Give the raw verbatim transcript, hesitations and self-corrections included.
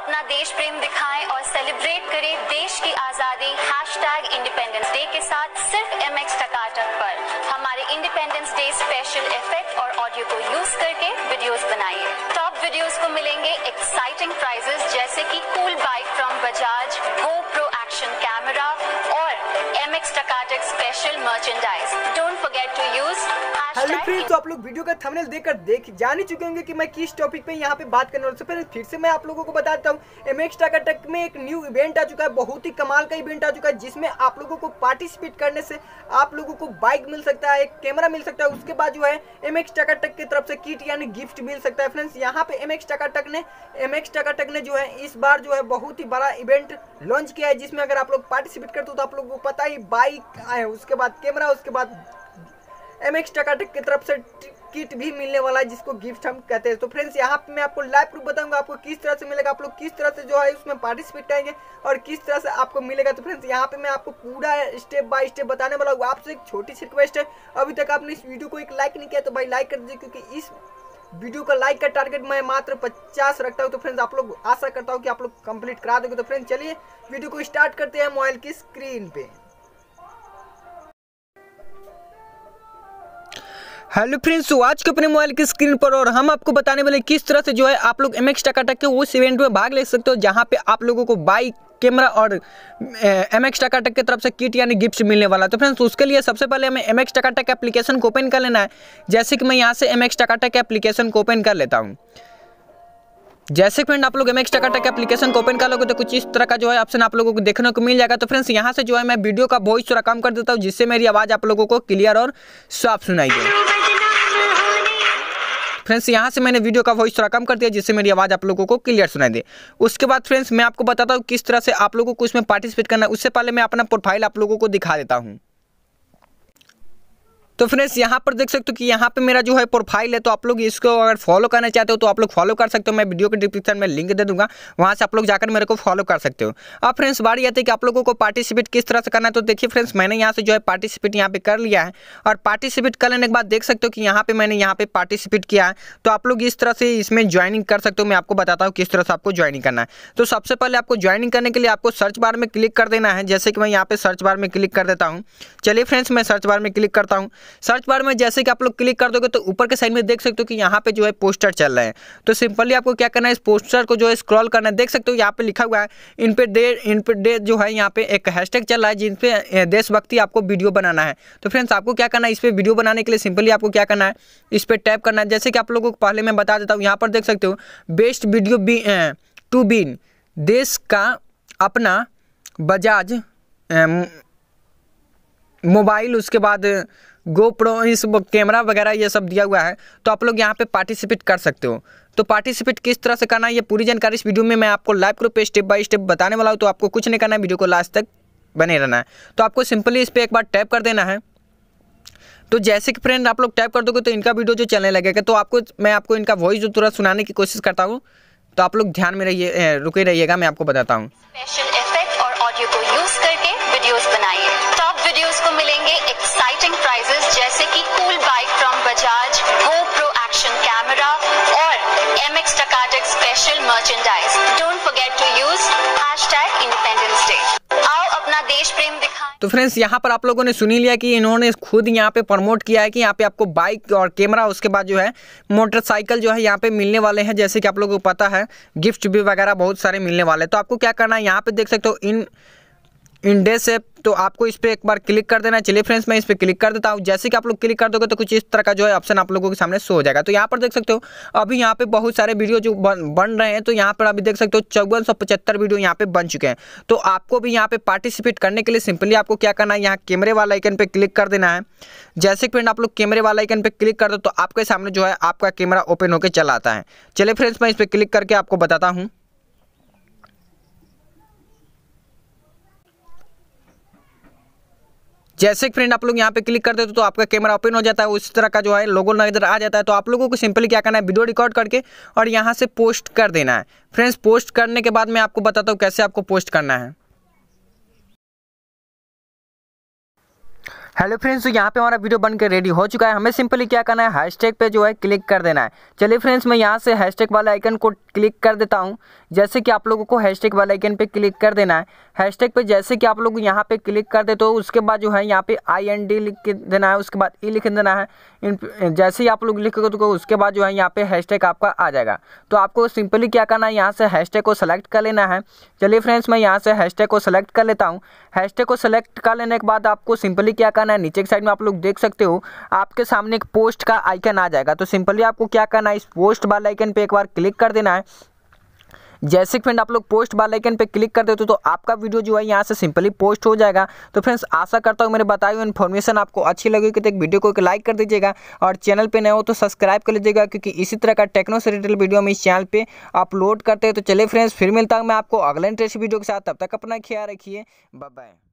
अपना देश प्रेम दिखाएं और सेलिब्रेट करें देश की आजादी हैशटैग इंडिपेंडेंस डे के साथ सिर्फ एम एक्स टकाटक पर। हमारे इंडिपेंडेंस डे स्पेशल इफेक्ट और ऑडियो को यूज करके वीडियोस बनाइए। टॉप वीडियोस को मिलेंगे एक्साइटिंग प्राइजेस जैसे कि cool bike from Bajaj, GoPro action camera और M X TakaTak special merchandise. Don't forget to use hello friends, तो आप लोग वीडियो का थंबनेल देखकर देख जान ही चुके होंगे कि मैं किस टॉपिक पे यहाँ पे बात करने वाला हूँ। पहले फिर से मैं आप लोगों को बताता हूँ, एम एक्स टकाटक में एक न्यू इवेंट आ चुका है। बहुत ही कमाल का इवेंट आ चुका है जिसमें आप लोगों को पार्टिसिपेट करने से आप लोगों को बाइक मिल सकता है, एक कैमरा मिल सकता है, उसके बाद जो है एम एक्स टकाटक की तरफ से किट यानी गिफ्ट मिल सकता है। फ्रेंड्स, यहाँ पे एम एक्स टकाटक ने एम एक्स टकाटक ने जो है इस बार जो है बहुत ही बड़ा इवेंट लॉन्च किया है जिसमें अगर आप लोग पार्टिसिपेट करते हो तो आप लोगों को पता ही बाइक आए, उसके बाद कैमरा, उसके बाद एम एक्स टकाटक की तरफ से किट भी मिलने वाला है जिसको गिफ्ट हम कहते हैं। तो फ्रेंड्स, यहाँ पे मैं आपको लाइव प्रूफ बताऊंगा आपको किस तरह से मिलेगा, आप लोग किस तरह से जो है उसमें पार्टिसिपेट करेंगे और किस तरह से आपको मिलेगा। तो फ्रेंड्स, यहाँ पे मैं आपको पूरा स्टेप बाय स्टेप बताने वाला हूँ। आपसे एक छोटी सी रिक्वेस्ट है, अभी तक आपने इस वीडियो को एक लाइक नहीं किया तो भाई लाइक कर दीजिए, क्योंकि इस वीडियो का लाइक का टारगेट मैं मात्र पचास रखता हूँ। तो फ्रेंड्स, आप लोग आशा करता हूँ कि आप लोग कंप्लीट करा दोगे। तो फ्रेंड्स, चलिए वीडियो को स्टार्ट करते हैं मोबाइल की स्क्रीन पे। हेलो फ्रेंड्स, तो आज के अपने मोबाइल की स्क्रीन पर और हम आपको बताने वाले किस तरह से जो है आप लोग एम एक्स टकाटक के उस इवेंट में भाग ले सकते हो जहां पे आप लोगों को बाइक, कैमरा और एम एक्स टकाटक की तरफ से किट यानी गिफ्ट मिलने वाला है। तो फ्रेंड्स, उसके लिए सबसे पहले हमें एम एक्स टकाटक एप्लीकेशन को ओपन कर लेना है। जैसे कि मैं यहाँ से एम एक्स टकाटक एप्लीकेशन को ओपन कर लेता हूँ। जैसे फ्रेंड आप लोग एम एक्स टकाटक एप्लीकेशन को ओपन कर लोगे तो कुछ इस तरह का जो है ऑप्शन आप लोगों को देखने को मिल जाएगा। तो फ्रेंड्स, यहाँ से जो है मैं वीडियो का वॉइस थोड़ा कम कर देता हूँ जिससे मेरी आवाज़ आप लोगों को क्लियर और साफ सुनाई दे। फ्रेंड्स, यहाँ से मैंने वीडियो का वॉइस थोड़ा कम कर दिया जिससे मेरी आवाज़ आप लोगों को क्लियर सुनाई दे। उसके बाद फ्रेंड्स, मैं आपको बताता हूँ किस तरह से आप लोगों को इसमें पार्टिसिपेट करना है। उससे पहले मैं अपना प्रोफाइल आप लोगों को दिखा देता हूँ। तो फ्रेंड्स, यहाँ पर देख सकते हो कि यहाँ पे मेरा जो है प्रोफाइल है। तो आप लोग इसको अगर फॉलो करना चाहते हो तो आप लोग फॉलो कर सकते हो। मैं वीडियो के डिस्क्रिप्शन में लिंक दे दूंगा, वहाँ से आप लोग जाकर मेरे को फॉलो कर सकते हो। अब फ्रेंड्स, बारी आती है कि आप लोगों को पार्टिसिपेट किस तरह से करना है। तो देखिए फ्रेंड्स, मैंने यहाँ से जो है पार्टिसिपेट यहाँ पे कर लिया है और पार्टिसिपेट कर लेने के बाद देख सकते हो कि यहाँ पे मैंने यहाँ पे पार्टिसिपेट किया है। तो आप लोग इस तरह से इसमें ज्वाइनिंग कर सकते हो। मैं आपको बताता हूँ किस तरह से आपको ज्वाइनिंग करना है। तो सबसे पहले आपको ज्वाइनिंग करने के लिए आपको सर्च बार में क्लिक कर देना है। जैसे कि मैं यहाँ पे सर्च बार में क्लिक कर देता हूँ। चलिए फ्रेंड्स, मैं सर्च बार में क्लिक करता हूँ। सर्च बार में जैसे कि आप लोग क्लिक कर दोगे तो ऊपर के साइड में देख सकते हो कि यहाँ पे जो है पोस्टर चल रहे हैं। तो सिंपली आपको क्या करना है, इस पोस्टर को जो है स्क्रॉल करना है। देख सकते हो यहाँ पे लिखा हुआ है इन पे डे इन पे डे जो है यहाँ पे एक हैशटैग चल रहा है जिन पे देशभक्ति आपको वीडियो बनाना है। तो फ्रेंड्स, आपको क्या करना है, इस पे वीडियो बनाने के लिए सिंपली आपको क्या करना है, इस पे टैप करना है। जैसे कि आप लोगों को पहले मैं बता देता हूँ, यहाँ पर देख सकते हो बेस्ट वीडियो बी टू बीन देश का अपना बजाज मोबाइल, उसके बाद गोप्रो, इस कैमरा वगैरह ये सब दिया हुआ है। तो आप लोग यहाँ पे पार्टिसिपेट कर सकते हो। तो पार्टिसिपेट किस तरह से करना है ये पूरी जानकारी इस वीडियो में मैं आपको लाइव ग्रुप पे स्टेप बाय स्टेप बताने वाला हूँ। तो आपको कुछ नहीं करना है, वीडियो को लास्ट तक बने रहना है। तो आपको सिंपली इस पर एक बार टैप कर देना है। तो जैसे कि फ्रेंड आप लोग टैप कर दोगे तो इनका वीडियो जो चलने लगेगा। तो आपको मैं आपको इनका वॉइस जो थोड़ा सुनाने की कोशिश करता हूँ, तो आप लोग ध्यान में रहिए, रुके रहिएगा, मैं आपको बताता हूँ। स्पेशल इफेक्ट और ऑडियो को यूज करके वीडियोस बनाइए। टॉप वीडियोस को मिलेंगे एक्साइटिंग प्राइजेस जैसे कि cool bike from Bajaj, GoPro action camera और M X TakaTak special merchandise. Don't forget to use hashtag independence day. आओ अपना देश प्रेम दिखाएं। तो फ्रेंड्स, यहाँ पर आप लोगों ने सुनी लिया कि इन्होंने खुद यहाँ पे प्रमोट किया है कि यहाँ पे आपको बाइक और कैमरा, उसके बाद जो है मोटरसाइकिल जो है यहाँ पे मिलने वाले हैं। जैसे कि आप लोगों को पता है गिफ्ट भी वगैरह बहुत सारे मिलने वाले हैं। तो आपको क्या करना है, यहाँ पे देख सकते हो इन इंडे से, तो आपको इस पर एक बार क्लिक कर देना है। चलिए फ्रेंड्स, मैं इस पर क्लिक कर देता हूँ। जैसे कि आप लोग क्लिक कर दोगे तो कुछ इस तरह का जो है ऑप्शन आप लोगों के सामने शो हो जाएगा। तो यहाँ पर देख सकते हो अभी यहाँ पे बहुत सारे वीडियो जो बन बन रहे हैं। तो यहाँ पर अभी देख सकते हो चौवन सौ पचहत्तर वीडियो यहाँ पे बन चुके हैं। तो आपको भी यहाँ पे पार्टिसिपेट करने के लिए सिंपली आपको क्या करना है, यहाँ कैमरे वाला आइकन पे क्लिक कर देना है। जैसे कि फ्रेंड आप लोग कैमरे वाला आइकन पे क्लिक कर दो तो आपके सामने जो है आपका कैमरा ओपन होकर चला आता है। चलिए फ्रेंड्स, मैं इस पर क्लिक करके आपको बताता हूँ। जैसे कि फ्रेंड आप लोग यहाँ पे क्लिक करते हो तो आपका कैमरा ओपन हो जाता है, उस तरह का जो है लोगो नजर आ जाता है। तो आप लोगों को सिंपली क्या करना है, वीडियो रिकॉर्ड करके और यहाँ से पोस्ट कर देना है। फ्रेंड्स, पोस्ट करने के बाद मैं आपको बताता हूँ कैसे आपको पोस्ट करना है। हेलो फ्रेंड्स, तो यहाँ पे हमारा वीडियो बनकर रेडी हो चुका है। हमें सिंपली क्या करना है, हैशटैग पे जो है क्लिक कर देना है। चलिए फ्रेंड्स, मैं यहाँ से हैशटैग वाले आइकन को क्लिक कर देता हूँ। जैसे कि आप लोगों को हैशटैग वाले आइकन पे क्लिक कर देना है। हैशटैग पे जैसे कि आप लोग यहाँ पे क्लिक कर दे तो उसके बाद जो है यहाँ पे आई एन डी लिख के देना है, उसके बाद ई लिख देना है। जैसे ही आप लोग लिखोगे तो उसके बाद जो है यहाँ पे हैशटैग आपका आ जाएगा। तो आपको सिंपली क्या करना है, यहाँ से हैशटैग को सेलेक्ट कर लेना है। चलिए फ्रेंड्स, मैं यहाँ से हैशटैग को सेलेक्ट कर लेता हूँ। हैशटैग को सेलेक्ट कर लेने के बाद आपको सिंपली क्या करना है, नीचे की साइड में आप लोग देख सकते हो आपके सामने एक पोस्ट का आइकन आ जाएगा। तो सिंपली आपको क्या करना है, इस पोस्ट वाले आइकन पे एक बार क्लिक कर देना है। जैसे कि फ्रेंड आप लोग पोस्ट वाले आइकन पे क्लिक कर देते हो तो आपका वीडियो जो है यहाँ से सिंपली पोस्ट हो जाएगा। तो फ्रेंड्स, आशा करता हूँ मेरे बताई हुई इन्फॉर्मेशन आपको अच्छी लगेगी तो एक वीडियो को एक लाइक कर दीजिएगा और चैनल पे नए हो तो सब्सक्राइब कर लीजिएगा, क्योंकि इसी तरह का टेक्नो से रिलेटेड वीडियो हम इस चैनल पे अपलोड करते हैं। तो चलिए फ्रेंड्स, फिर मिलता हूँ मैं आपको अगले इंटरेस्टिंग वीडियो के साथ। तब तक अपना ख्याल रखिए, बाय बाय।